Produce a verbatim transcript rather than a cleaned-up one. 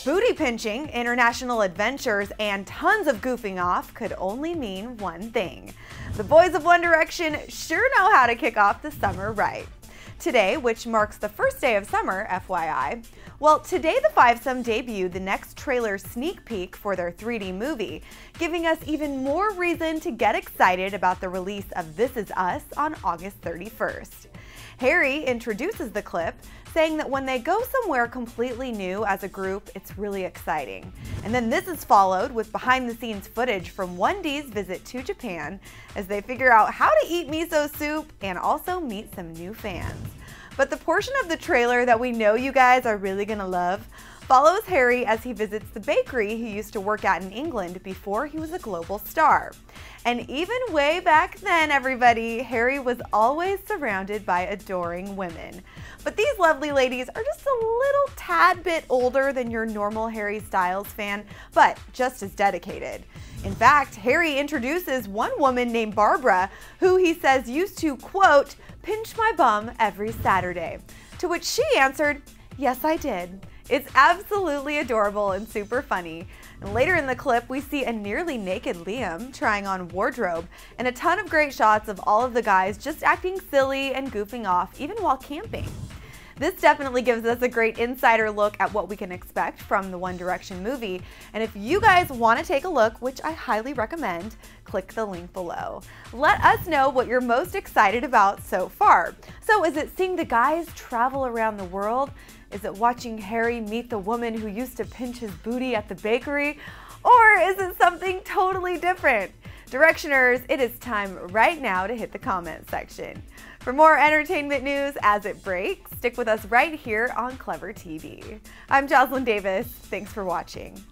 Booty pinching, international adventures, and tons of goofing off could only mean one thing. The boys of One Direction sure know how to kick off the summer right. Today, which marks the first day of summer, F Y I, well, today the Fivesome debuted the next trailer sneak peek for their three D movie, giving us even more reason to get excited about the release of This Is Us on August thirty-first. Harry introduces the clip, saying that when they go somewhere completely new as a group, it's really exciting. And then this is followed with behind-the-scenes footage from one D's visit to Japan as they figure out how to eat miso soup and also meet some new fans. But the portion of the trailer that we know you guys are really gonna love follows Harry as he visits the bakery he used to work at in England before he was a global star. And even way back then, everybody, Harry was always surrounded by adoring women. But these lovely ladies are just a little tad bit older than your normal Harry Styles fan, but just as dedicated. In fact, Harry introduces one woman named Barbara, who he says used to, quote, pinch my bum every Saturday. To which she answered, yes, I did. It's absolutely adorable and super funny. And later in the clip, we see a nearly naked Liam trying on wardrobe and a ton of great shots of all of the guys just acting silly and goofing off, even while camping. This definitely gives us a great insider look at what we can expect from the One Direction movie. And if you guys want to take a look, which I highly recommend, click the link below. Let us know what you're most excited about so far. So is it seeing the guys travel around the world? Is it watching Harry meet the woman who used to pinch his booty at the bakery? Or is it something totally different? Directioners, it is time right now to hit the comment section. For more entertainment news as it breaks, stick with us right here on Clevver T V. I'm Jocelyn Davis. Thanks for watching.